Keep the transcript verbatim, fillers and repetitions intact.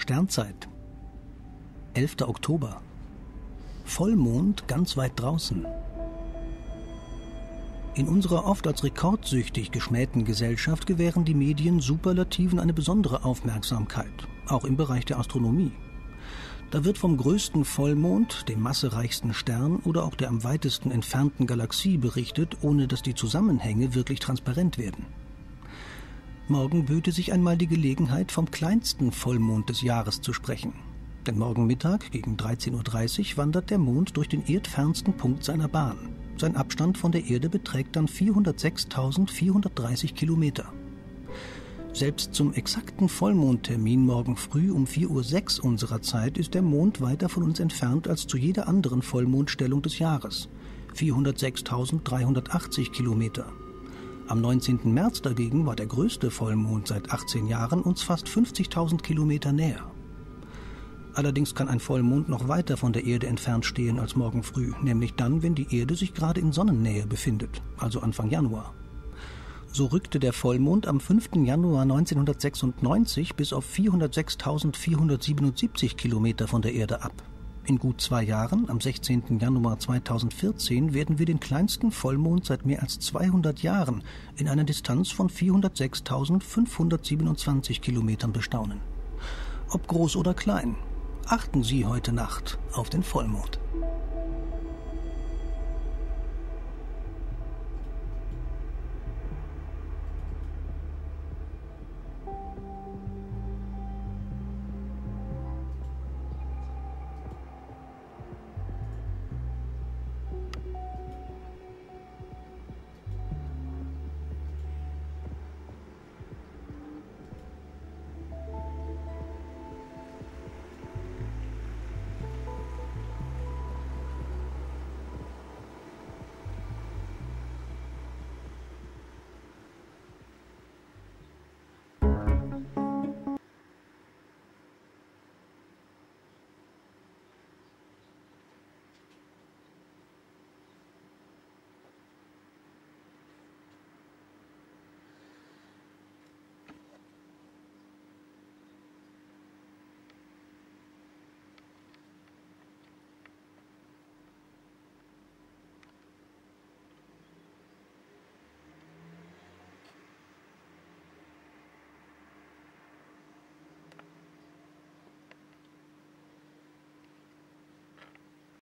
Sternzeit. elfter Oktober. Vollmond ganz weit draußen. In unserer oft als rekordsüchtig geschmähten Gesellschaft gewähren die Medien Superlativen eine besondere Aufmerksamkeit, auch im Bereich der Astronomie. Da wird vom größten Vollmond, dem massereichsten Stern oder auch der am weitesten entfernten Galaxie berichtet, ohne dass die Zusammenhänge wirklich transparent werden. Morgen böte sich einmal die Gelegenheit, vom kleinsten Vollmond des Jahres zu sprechen. Denn morgen Mittag gegen dreizehn Uhr dreißig wandert der Mond durch den erdfernsten Punkt seiner Bahn. Sein Abstand von der Erde beträgt dann vierhundertsechstausendvierhundertdreißig Kilometer. Selbst zum exakten Vollmondtermin morgen früh um vier Uhr sechs unserer Zeit ist der Mond weiter von uns entfernt als zu jeder anderen Vollmondstellung des Jahres, vierhundertsechstausenddreihundertachtzig Kilometer. Am neunzehnten März dagegen war der größte Vollmond seit achtzehn Jahren uns fast fünfzigtausend Kilometer näher. Allerdings kann ein Vollmond noch weiter von der Erde entfernt stehen als morgen früh, nämlich dann, wenn die Erde sich gerade in Sonnennähe befindet, also Anfang Januar. So rückte der Vollmond am fünften Januar neunzehnhundertsechsundneunzig bis auf vierhundertsechstausendvierhundertsiebenundsiebzig Kilometer von der Erde ab. In gut zwei Jahren, am sechzehnten Januar zweitausendvierzehn, werden wir den kleinsten Vollmond seit mehr als zweihundert Jahren in einer Distanz von vierhundertsechstausendfünfhundertsiebenundzwanzig Kilometern bestaunen. Ob groß oder klein, achten Sie heute Nacht auf den Vollmond.